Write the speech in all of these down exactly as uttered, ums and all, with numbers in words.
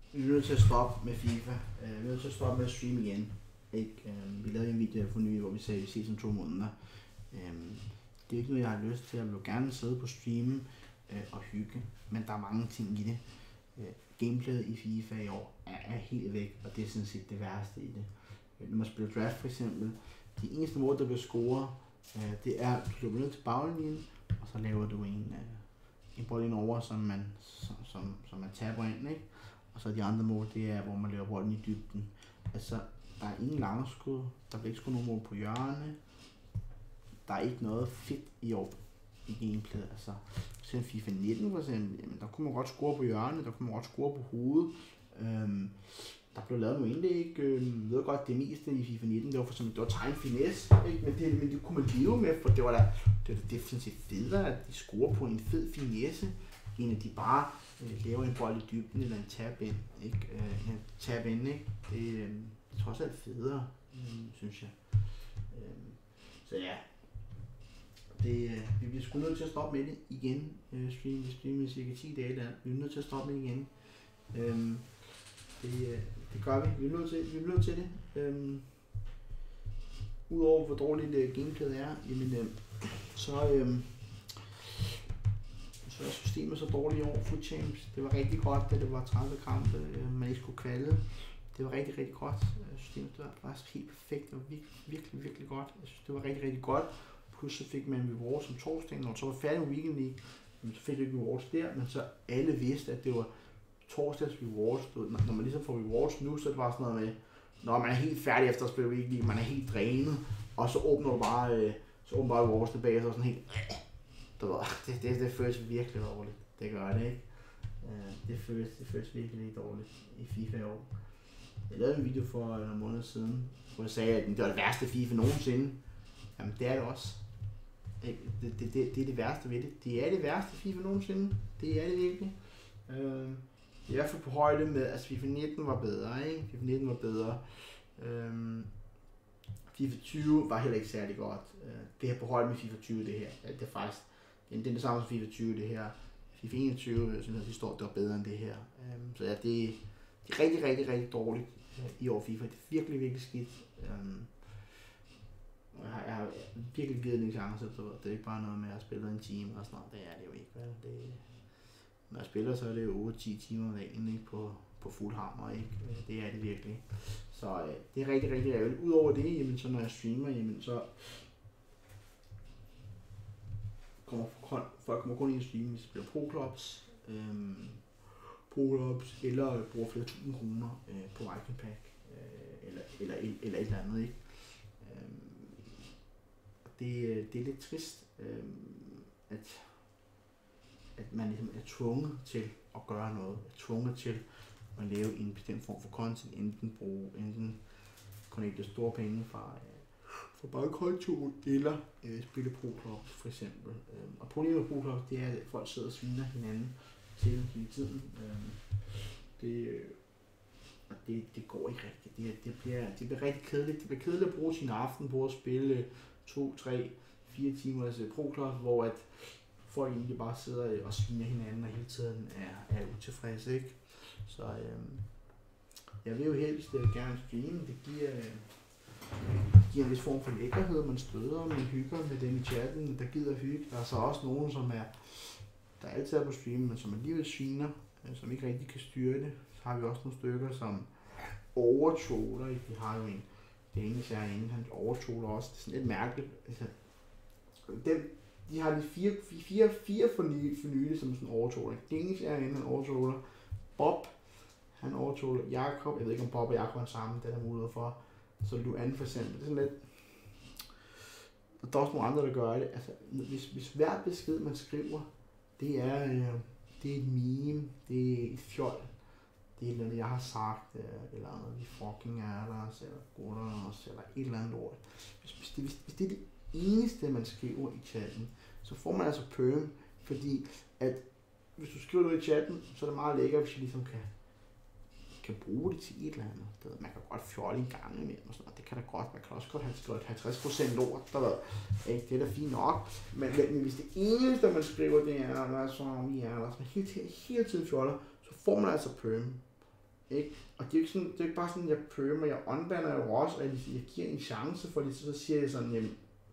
Vi er nødt til at stoppe med FIFA. Uh, vi er nødt til at stoppe med at streame igen. Ikke? Uh, vi lavede en video for nylig, hvor vi sagde, at vi ses om to måneder. Uh, det er ikke noget, jeg har lyst til. Jeg vil gerne sidde på streamen uh, og hygge, men der er mange ting i det. Uh, gameplayet i FIFA i år er, er helt væk, og det er sådan set det værste i det. Uh, når man spiller draft for eksempel, det eneste måde, der bliver scoret, uh, det er, at du løber ned til baglinjen, og så laver du en, uh, en bold ind over, som man, som, som, som man taber ind, ikke? Og så de andre mål, det er, hvor man laver bolden i dybden. Altså, der er ingen langskud, der bliver ikke skudt nogen mål på hjørne. Der er ikke noget fedt i år i gameplayet. Altså, selv FIFA nitten for eksempel, jamen, der kunne man godt score på hjørne, der kunne man godt score på hovedet. Øhm, der blev lavet nogle indlæg. Øhm, jeg ved godt, det meste i FIFA nitten, det var for eksempel, det var tegn finesse, ikke? Men, det, men det kunne man leve med, for det var da det var definitivt federe, at de scorer på en fed finesse, end at de bare øh, laver en bold i dybden eller en tab ind, ikke? Øh, en tab ind, ikke? Det, øh, det er trods alt federe, øh, synes jeg. Øh, så ja, det, øh, vi bliver sgu nødt til at stoppe med det igen. Øh, stream, vi streamer i cirka ti dage der. Vi er nødt til at stoppe med det igen. Øh, det, øh, det gør vi. Vi er nødt til, vi er nødt til det. Øh, Udover hvor dårligt øh, gameplayet er, jamen, øh, så øh, så er systemet så dårligt over Foot Champs. Det var rigtig godt, da det var tredive kampe, øh, man ikke skulle kvalde. Det var rigtig, rigtig godt. Systemet var faktisk helt perfekt. Det var virkelig, virkelig, virkelig godt. Jeg synes, det var rigtig, rigtig godt. Plus så fik man rewards om torsdagen, når man så var færdig med Weekend League. Så fik du ikke rewards der, men så alle vidste, at det var torsdags rewards. Når man ligesom får rewards nu, så er det bare sådan noget med, når man er helt færdig efter at spille Weekend League, man er helt drænet, og så åbner du bare, øh, så åbner bare rewards tilbage, så sådan helt, det, det, det føles virkelig dårligt. Det gør det, ikke? Uh, det, føles, det føles virkelig dårligt i FIFA i år. Jeg lavede en video for nogle måneder siden, hvor jeg sagde, at det var det værste FIFA nogensinde. Jamen det er det også. Det, det, det, det er det værste ved det. Det er det værste FIFA nogensinde. Det er det virkelig. Uh, I hvert fald på højde med, at FIFA nitten var bedre, ikke? FIFA nitten var bedre. Uh, FIFA tyve var heller ikke særlig godt. Uh, det her på højde med FIFA tyve, det her, det er faktisk det er det samme som FIFA tyve, det her. FIFA enogtyve, jeg synes, at det står, det var bedre end det her. Um, så ja, det, det er rigtig, rigtig, rigtig dårligt uh, i år FIFA. Det er virkelig, virkelig skidt. Um, jeg, har, jeg har virkelig givet en chance, så det er ikke bare noget med at spille en time og sådan noget. Det er det jo ikke. Vel? Det, når jeg spiller, så er det jo otte til ti timer om dagen, ikke? På, på fuld hammer, ikke? Det er det virkelig. Så uh, det er rigtig, rigtig ærgerligt. Udover det, jamen, så når jeg streamer, jamen, så kommer folk kommer kun ind i streamen, hvis de spiller Pro-Clubs, øhm, Pro-Clubs, eller bruger flere tusind kroner øh, på Icon Pack, øh, eller, eller, eller et eller andet, ikke? Øhm, det, det er lidt trist, øh, at, at man ligesom er tvunget til at gøre noget, er tvunget til at lave en bestemt form for content, enten bruge, enten connecte store penge fra for bankkonto eller øh, spille Pro-Clubs for eksempel. Øh, og problemet med Pro-Clubs, det er, at folk sidder og sviner hinanden til hele tiden. Øh, det, øh, det, det går ikke rigtigt. Det, det, bliver, det bliver rigtig kedeligt. Det bliver kedeligt at bruge sin aften på at spille to, tre, fire timers Pro-Clubs, hvor at folk egentlig bare sidder og sviner hinanden og hele tiden er, er utilfredse, ikke? Så øh, jeg vil jo helst øh, gerne streame. Det giver øh, giver en vis form for lækkerhed, man støder, man hygger med dem i chatten, der gider hygge. Der er så også nogen, som er, der altid er på stream, men som alligevel sviner, som ikke rigtig kan styre det. Så har vi også nogle stykker, som overtroller. De har jo en, det eneste er inde, han overtroller også. Det er sådan lidt mærkeligt. Altså, dem, de har de fire, fire, fire for nylig, som sådan overtroller. Det eneste er inde, han overtroller. Bob, han overtroller. Jakob, jeg ved ikke om Bob og Jakob er sammen, det er der mulighed for. Så du anden for eksempel, det er sådan lidt, der er også nogle andre, der gør det. Altså, hvis, hvis hver besked, man skriver, det er, øh, det er et meme, det er et fjol, det er noget, jeg har sagt, øh, eller noget, vi fucking er der, eller gutter os, eller et eller andet ord. Hvis, hvis, det, hvis, hvis det er det eneste, man skriver i chatten, så får man altså perm, fordi at hvis du skriver noget i chatten, så er det meget lækkert, hvis jeg ligesom kan kan bruge det til et eller andet. Det, man kan godt fjolle en gang imellem og sådan noget. Det kan da godt. Man kan også godt have skrevet halvtreds procent lort. Der ved, ikke? Det er da fint nok. Men, men hvis det eneste, man skriver, det er, der er så vi er der, så hele tiden, hele tiden fjoller, så får man altså perm. Ikke? Og det er jo ikke, sådan, det er ikke bare sådan, jeg prøver mig, jeg unbanner jo også, og jeg, jeg giver en chance for det, så, så siger jeg sådan, jamen,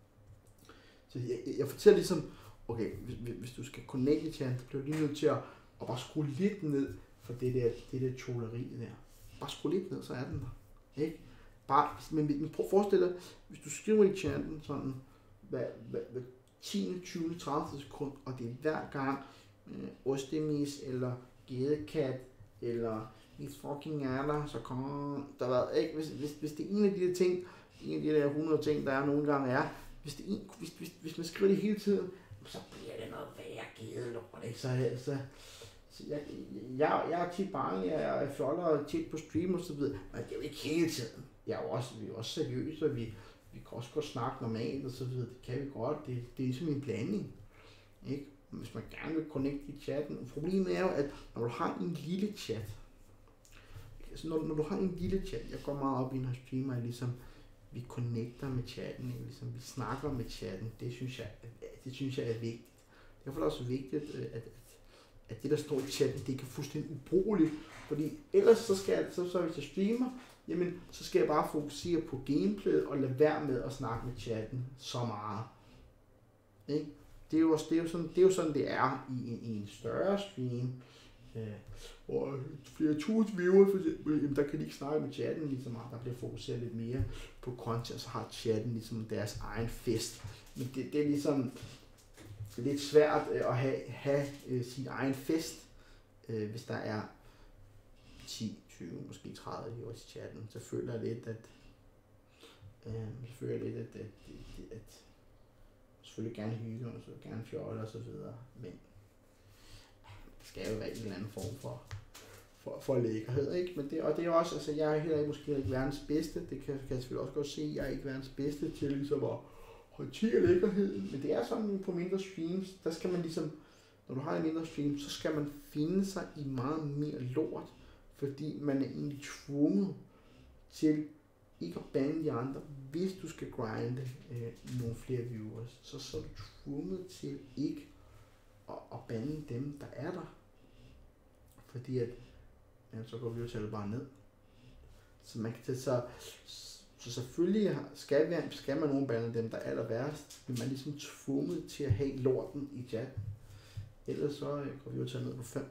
så jeg, jeg fortæller ligesom, okay, hvis, hvis du skal connecte til han, så bliver du lige nødt til at, at bare skrue lidt ned for det der, det der troleri der. Bare skrue lidt ned, så er den der. Ikke? Bare, men, men prøv at forestille dig, hvis du skriver i chatten sådan, hvad, hvad, hvad ti, tyve, tredive sekund, og det er hver gang øh, ostemis, eller gedekat, eller mit fucking er der, så kommer der været, ikke? Hvis, hvis, hvis det er en af de der ting, en af de der hundrede ting, der er nogle gange er, hvis, det er en, hvis, hvis, hvis man skriver det hele tiden, så bliver det noget værre gedelort, ikke? Så, så, så jeg, jeg, jeg er tit bange, jeg er fjoller tit på stream og så videre, men det er jo ikke hele tiden. Jeg er jo også, vi er også seriøse, og vi, vi kan også godt snakke normalt og så videre, det kan vi godt, det, det er ligesom en blanding, ikke? Hvis man gerne vil connecte i chatten, problemet er jo, at når du har en lille chat, altså når, når du har en lille chat, jeg går meget op i, når jeg streamer, ligesom vi connecter med chatten, ikke? Ligesom vi snakker med chatten, det synes jeg, det synes jeg er vigtigt. Derfor er det også vigtigt, at, at, at det der står i chatten, det kan fuldstændig ubrugeligt, fordi ellers så skal jeg, så, så hvis jeg streamer, jamen så skal jeg bare fokusere på gameplayet og lade være med at snakke med chatten så meget. Ikke? Det er jo også, det er jo sådan, det er jo sådan det er i en, i en større stream, øh, hvor flere tusind viewers for eksempel, jamen, der kan de ikke snakke med chatten lige så meget, der bliver fokuseret lidt mere på content, så har chatten ligesom deres egen fest. Men det, det er ligesom det er lidt svært øh, at have, have øh, sin egen fest, øh, hvis der er ti, tyve, måske tredive viewers i chatten. Så føler jeg lidt, at øh, så føler jeg lidt, at, at, at, at selvfølgelig gerne hygge, og så gerne fjolle og så videre, men det skal jo være en eller anden form for, for, for lækkerhed, ikke? Men det, og det er også, altså jeg er heller ikke måske ikke verdens bedste, det kan, kan jeg selvfølgelig også godt se, jeg er ikke verdens bedste til ligesom at håndtere lækkerheden, men det er sådan på mindre streams, der skal man ligesom, når du har en mindre stream, så skal man finde sig i meget mere lort, fordi man er egentlig tvunget til ikke at bande de andre. Hvis du skal grinde øh, nogle flere viewers, så, så er du tvunget til ikke at, at bande dem, der er der. Fordi at, ja, så går viewertallet bare ned. Så man kan tage så, så selvfølgelig skal, vi, skal man nogen bande dem, der er aller værst, men man er ligesom tvunget til at have lorten i chatten. Ellers så øh, går viewertallet ned på fem.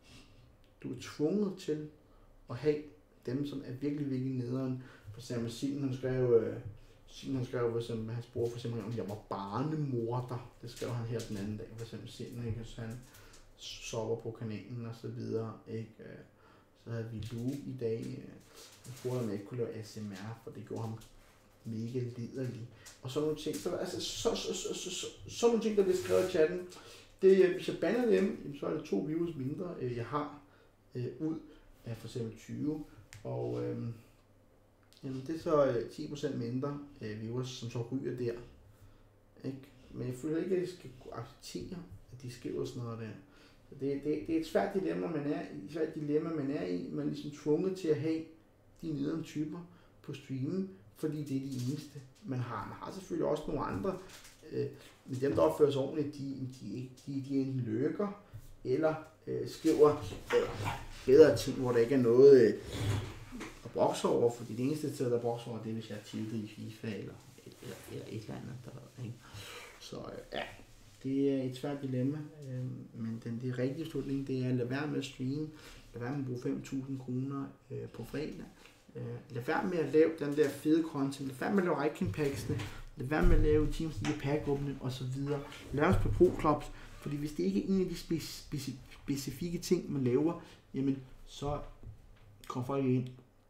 Du er tvunget til at have dem, som er virkelig, virkelig nederen. For eksempel Signe, han skrev, øh, Signe, han skrev, for eksempel, han spurgte for eksempel, om jeg var barnemorder. Det skrev han her den anden dag, for eksempel Signe, ikke? Så han sover på kanalen og så videre, ikke? Så havde vi Lou i dag, han spurgte, om jeg ikke kunne lave A S M R, for det gjorde ham mega liderlig. Og så nogle ting, så, altså, så, så, så, så, så, så nogle ting, der bliver skrevet i chatten, det, hvis jeg bander dem, så er det to views mindre, jeg har øh, ud af for eksempel tyve, og øh, jamen, det er så ti procent mindre øh, viewers, som så ryger der. Ikke? Men jeg føler ikke, at jeg skal acceptere, at de skriver sådan noget der. Så det, det, det er et svært dilemma, man er i. Et svært dilemma, man er i. Man er ligesom tvunget til at have de nederen typer på streamen, fordi det er de eneste, man har. Man har selvfølgelig også nogle andre, øh, men dem, der opfører sig ordentligt, de, de, de, de enten løkker, eller øh, skriver øh, bedre ting, hvor der ikke er noget øh, at brokse over, fordi det eneste sted, der brokser over, det er, hvis jeg er tiltet i FIFA, eller, eller, eller et eller andet. Der, ikke? Så øh, ja, det er et svært dilemma, øh, men den det rigtige slutning, det er at lade være med at streame, lad være med at bruge fem tusind kroner øh, på fredag, øh, lad være med at lave den der fede content, lad være med at lave Icon Packs'ene, lad være med at lave Teams League pack-åbning og så videre, lad os på Pro Clubs, fordi hvis det ikke er en af de speci- speci- specifikke ting, man laver, jamen så kommer folk ind.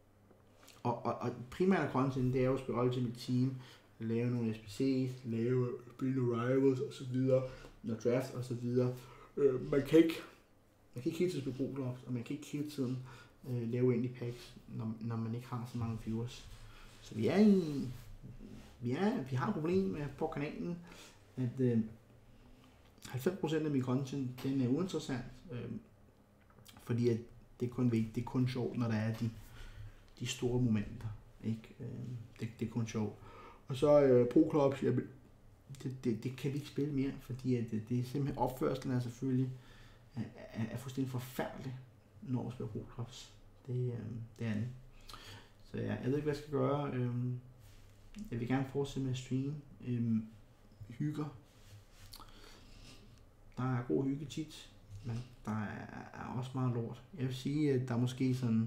Og, og, og primært content, det er jo at spille Ultimate Team, lave nogle S B C's, lave Bring Rivals og så videre, når draft og så videre. Øh, man kan ikke, man kan ikke hele tiden spille Pro Clubs, og man kan ikke hele tiden øh, lave indie packs, når, når man ikke har så mange viewers. Så vi er i, vi, er, vi har et problem med på kanalen, at øh, halvfems procent af min content, den er uinteressant, øh, fordi at det er kun vigtigt, det er kun sjovt, når der er de, de store momenter, ikke? Øh, det, det er kun sjovt. Og så øh, Pro Clubs, ja, det, det, det kan vi ikke spille mere, fordi at det, det er simpelthen opførselen er selvfølgelig er, er, er fuldstændig forfærdelig, når vi spiller Pro Clubs. Det, øh, det er det. Så ja, jeg ved ikke, hvad jeg skal gøre. Øh, jeg vil gerne fortsætte med at streame. Øh, hygger. Der er god hygge tit, men der er, er også meget lort. Jeg vil sige, at der er måske sådan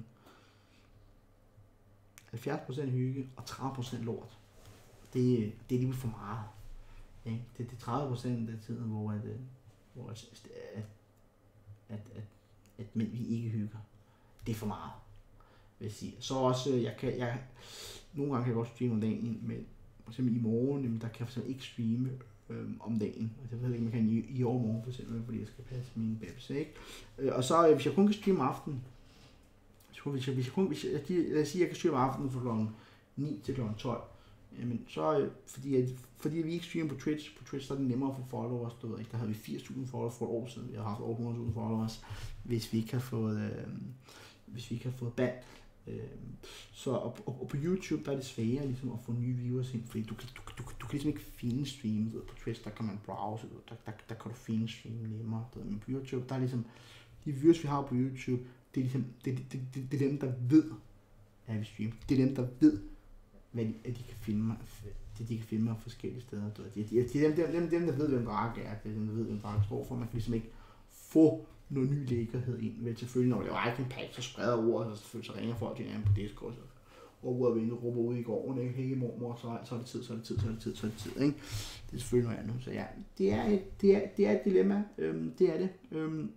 halvfjerds procent hygge og tredive procent lort. Det, det er lige for meget. Ja, det er tredive procent af tiden, hvor, at, hvor at, at, at, at, at men vi ikke hygger. Det er for meget, vil jeg sige. Så også, jeg kan, jeg, nogle gange kan jeg godt streame om dagen, men for eksempel i morgen, jamen, der kan jeg for eksempel ikke streame øhm, om dagen. Altså, jeg ved ikke, man kan i, i overmorgen for eksempel, fordi jeg skal passe mine babys, ikke? Øh, og så, hvis jeg kun kan streame om aftenen, hvis jeg, hvis jeg kun, hvis jeg, lad os sige, at jeg kan streame om aftenen fra klokken ni til klokken tolv, jamen så, fordi, at, fordi vi ikke streamer på Twitch, på Twitch så er det nemmere at få followers, du ved ikke, der havde vi firs tusind followers for et år siden, vi har haft over hundrede tusind followers, hvis vi ikke har fået, øh, hvis vi ikke har fået ban. Øh, så og, og, og på YouTube, der er det sværere ligesom at få nye viewers ind, fordi du kan, du, du, du kan ligesom ikke finde stream, ved, på Twitch, der kan man browse, der, der, der kan du finde stream nemmere, ved, men på YouTube, der er ligesom, de viewers vi har på YouTube, det er ligesom, det, det, det, det er dem, der ved, at vi streamer, det er dem, der ved, hvad de, at de kan filme det de kan filme af forskellige steder. Det er de, de, dem, dem, dem, der ved, hvem Drake er, det er dem, der ved, hvem Drake står for. Man kan ligesom ikke få noget ny lækkerhed ind. Men selvfølgelig, når det er Icon Pack, så spreder ordet, og selvfølgelig så ringer folk til hinanden på Discord, så råber og venter, råber ud i gården, ikke? Hey mormor, så, så er det tid, så er det tid, så er det tid, så er det tid, ikke? Det er selvfølgelig noget andet. Så ja, det er et, det er, det er et dilemma. Øhm, det er det. Øhm,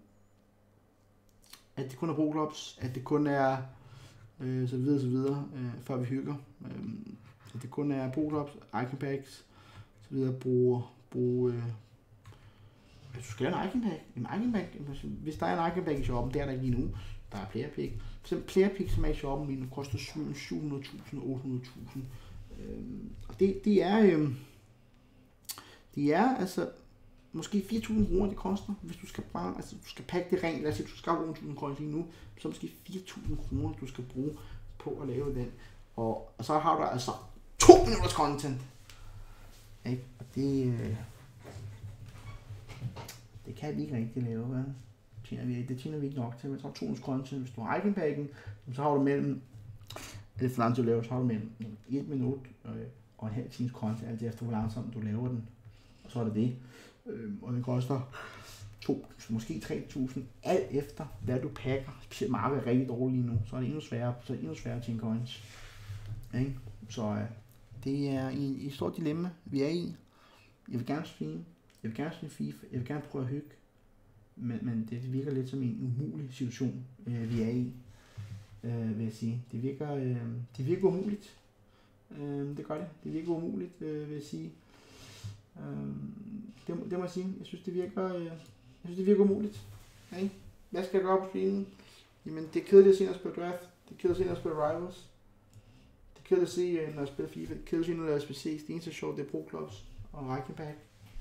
at det kun er pro-clubs, at det kun er øh, så videre, så videre, øh, før vi hygger. Øhm, at det kun er pro-clubs, icon packs, så videre, bruge, bruge øh, hvis du skal have en icon pack, en icon pack, hvis der er en icon pack i shoppen, det er der ikke lige nu, der er player pick. For eksempel player pick, som er i shoppen lige nu, koster syv hundrede tusind, otte hundrede tusind. Øhm, og det, det er, øh, det er altså, måske fire tusind kroner det koster, hvis du skal bare, altså du skal pakke det rent, lad os sige, du skal bruge tusind kroner lige nu, så er måske fire tusind kroner, du skal bruge på at lave den. Og, og så har du altså to minutters content. Ikke? Og det, øh, det kan vi ikke rigtig lave, hvad? Tjener vi, det tjener vi ikke nok til, men så har to minutters content, hvis du har icon packen, så har du mellem, er det for langt du laver, så har du mellem et minut øh, og en halv times content, alt efter hvor langsomt du laver den. Og så er det det. Øh, og det koster to, måske tre tusind, alt efter hvad du pakker. Specielt markedet er rigtig dårligt lige nu, så er det endnu sværere, så er det endnu sværere at tjene coins. Okay? Så øh, det er i et stort dilemma, vi er i. Jeg vil gerne streame, jeg vil gerne streame FIFA, jeg vil gerne prøve at hygge, men, men det virker lidt som en umulig situation, øh, vi er i, øh, vil jeg sige. Det virker, øh, det virker umuligt. Øh, det gør det. Det virker umuligt, øh, vil jeg sige. Øh, det, det må jeg sige. Jeg synes, det virker, øh, jeg synes, det virker umuligt. Okay? Hvad skal jeg gøre på streamen? Jamen, det er kedeligt at se, når jeg spiller draft. Det er kedeligt at se, når jeg spiller rivals. Det er kedeligt at se, når jeg spiller FIFA. Det er kedeligt at se, når jeg spiller C. Det eneste sjovt, det er pro-clubs og icon pack.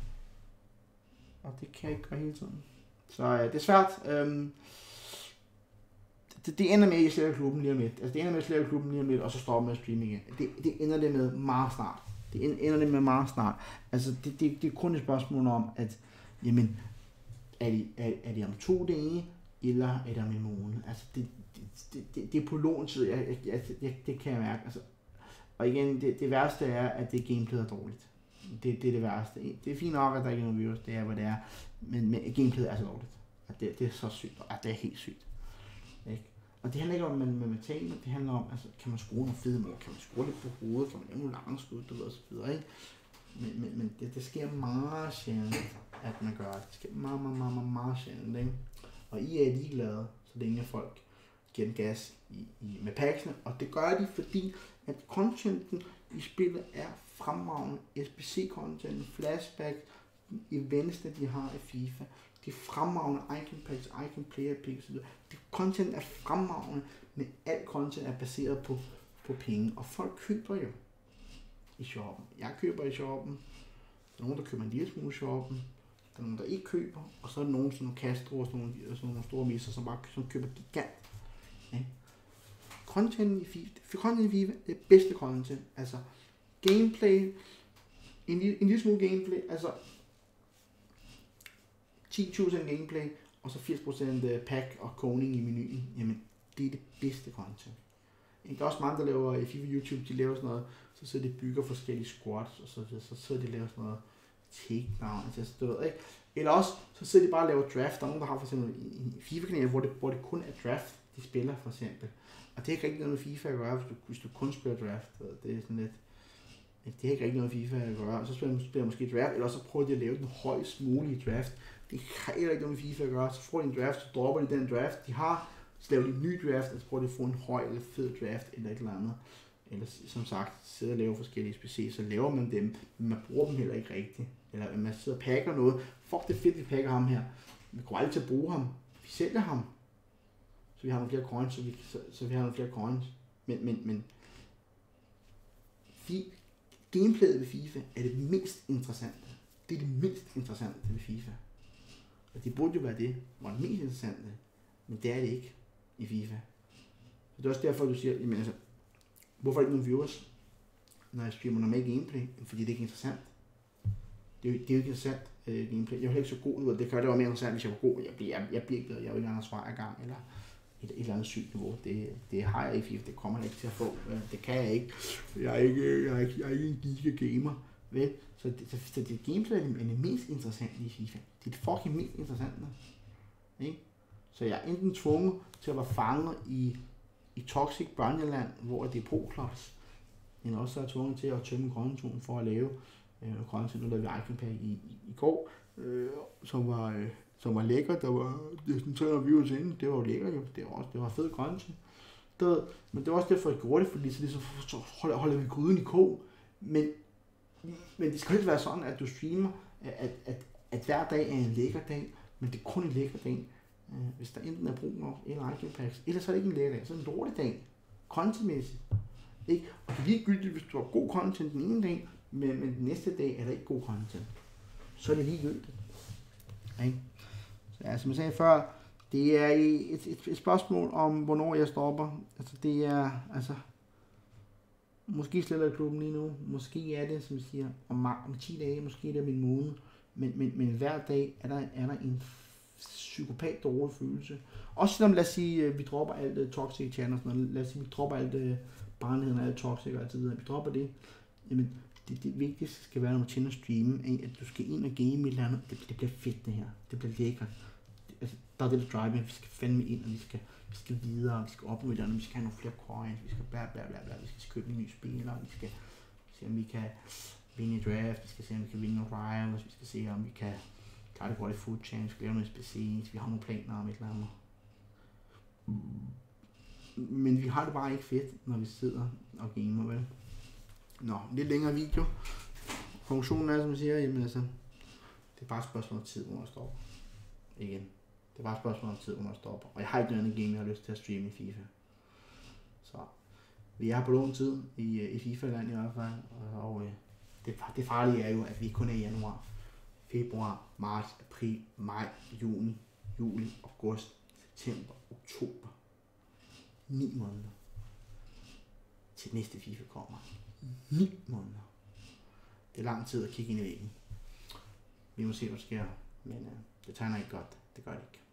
Og det kan jeg ikke gøre hele tiden. Så øh, det er svært. Øhm, det, det ender med, at jeg slæber klubben lige om lidt. Altså, det ender med, at jeg slæber klubben lige om lidt, og så stopper med at streame igen. Det, det ender det med meget snart. Det ender det med meget snart. Altså, det, det, det er kun et spørgsmål om, at jamen, er det, er, er det om to dage, eller er det om en måned? Altså, det, det, det, det, det er på låntid, jeg, jeg, jeg, jeg, det kan jeg mærke. Altså, og igen, det, det værste er, at det gameplayet er dårligt. Det, det er det værste. Det er fint nok, at der ikke er nogen virus, det er, hvad det er. Men, men gameplayet er så dårligt. At det, det er så sygt. At det er helt sygt. Ikke? Og det handler ikke om, at man med talen, det handler om, altså, kan man skrue nogle fede mål, kan man skrue lidt på hovedet, kan man lave nogle lange skud, du ved, og så videre, ikke? Men, men, men det, det sker meget sjældent, at man gør det. Det sker meget, meget, meget, meget, meget sjældent, ikke? Og I er ligeglade, så længe folk giver den gas i, i, med packsene, og det gør de, fordi at contenten i spillet er fremragende. S B C-content, flashback, events, de har i FIFA, de fremragende icon packs, icon player picks osv. Det content er fremragende, men alt content er baseret på, på penge, og folk køber jo i shoppen. Jeg køber i shoppen, der er nogen, der køber en lille smule i shoppen, der er nogen, der ikke køber, og så er der nogen, sådan nogle Castro og sådan nogle, sådan nogle store misser, som bare som køber gigant. Ja. Content i FIFA, content i FIFA, det er bedste content, altså gameplay, en, en lille smule gameplay, altså ti til tyve procent gameplay, og så firs procent pack og koning i menuen. Jamen, det er det bedste content. Der er også mange, der laver FIFA YouTube, de laver sådan noget, så sidder de bygger forskellige squats, og så, så sidder de og laver sådan noget takedown, altså du ved ikke. Eller også, så sidder de bare og laver draft. Der er nogen, der har for eksempel en FIFA-kanal, hvor det, hvor det kun er draft, de spiller for eksempel. Og det er ikke rigtig noget med FIFA at gøre, hvis du, hvis du kun spiller draft. Det er sådan lidt, det er ikke rigtig noget med FIFA at gøre. Så spiller man måske draft, eller så prøver de at lave den højst mulige draft. Det har ikke rigtig noget med FIFA at gøre. Så får de en draft, så dropper de den draft, de har. Så laver de en ny draft, og så prøver de at få en høj eller fed draft, eller et eller andet. Eller som sagt, sidder og laver forskellige S B C, så laver man dem, men man bruger dem heller ikke rigtigt. Eller man sidder og pakker noget. Fuck, det er fedt, vi pakker ham her. Vi går aldrig til at bruge ham. Vi sælger ham. Så vi har nogle flere coins, så vi, så, så vi har nogle flere coins. Men, men, men fi, gameplayet ved FIFA er det mindst interessante. Det er det mindst interessante ved FIFA. Og det burde jo være det, var det mest interessante. Men det er det ikke i FIFA. Så det er også derfor, du siger, jamen altså, hvorfor er der ikke nogen viewers, når jeg streamer normal gameplay? Fordi det er ikke interessant. Det er jo, det er jo ikke interessant uh, gameplay. Jeg er heller ikke så god ud, og det kan det være mere interessant, hvis jeg var god. Jeg bliver, jeg, jeg bliver ikke, jeg er jo ikke engang svar i gang, eller et, et eller andet sygt niveau. Det, det har jeg ikke, det kommer jeg ikke til at få. Uh, det kan jeg ikke. Jeg er ikke, jeg er ikke, jeg er ikke en giga gamer. Vel? Så det, så, så det gameplay er det mest interessante i FIFA. Det er det fucking mest interessante. Ikke? Så jeg er enten tvunget til at være fanget i, i toxic børneland, hvor det er pro-clubs, men også så er jeg tvunget til at tømme kontoen for at lave øh, kontoen. Nu lavede vi Icon Pack i, i, i går, øh, som, var, øh, som var lækker. Der var næsten tre hundrede views inde. Det var jo lækkert jo. Det var, også, det var fed content. Der, men det var også derfor, jeg gjorde det, fordi så, det, så holder, holder vi gryden i kog. Men, men det skal ikke være sådan, at du streamer, at, at, at, at hver dag er en lækker dag, men det er kun en lækker dag. Hvis der enten er brug nok eller Icon Packs, ellers er det ikke en lækker dag, så er det en dårlig dag, contentmæssigt. Ikke? Og det er ligegyldigt, hvis du har god content den ene dag, men, men den næste dag er der ikke god content. Så er det ligegyldigt. Ikke? Så ja, som jeg sagde før, det er et, et, et spørgsmål om, hvornår jeg stopper. Altså det er, altså, måske sletter jeg klubben lige nu, måske er det, som jeg siger, om, om ti dage, måske er det min måned, men, men, men hver dag er der, er der en psykopat dårlig følelse. Også selvom, lad os sige, vi dropper alt uh, toxic channel og sådan noget. Lad os sige, vi dropper alt uh, barnheden og alt toxic og alt så videre. Vi dropper det. Jamen, det, det vigtigste skal være, når man tjener streamen, ikke? At du skal ind og game et eller andet. Det, det bliver fedt, det her. Det bliver lækkert. Det, altså, der er det, der driver. Vi skal fandme ind, og vi skal, vi skal videre. Vi skal op med det, vi skal have nogle flere coins. Vi skal bla bla bla bla. Vi skal købe en ny spiller. Vi skal se, om vi kan vinde i draft. Vi skal se, om vi kan vinde nogle rivals. Vi skal se, om vi kan klare det godt i food chain, vi skal lave noget specielt, vi har nogle planer om et eller andet. Men vi har det bare ikke fedt, når vi sidder og gamer, vel? Nå, lidt længere video. Funktionen er, som jeg siger, jamen altså, det er bare et spørgsmål om tid, hvor man stopper. Igen. Det er bare et spørgsmål om tid, hvor man stopper. Og jeg har ikke noget andet game, jeg har lyst til at streame i FIFA. Så vi er på lån tid i, i FIFA-land i hvert fald. Og øh, det, det farlige er jo, at vi kun er i januar. Februar, marts, april, maj, juni, juli, august, september, oktober. Ni måneder. Til næste FIFA kommer. Ni måneder. Det er lang tid at kigge ind i væggen. Vi må se, hvad der sker. Men øh, det tegner ikke godt. Det gør det ikke.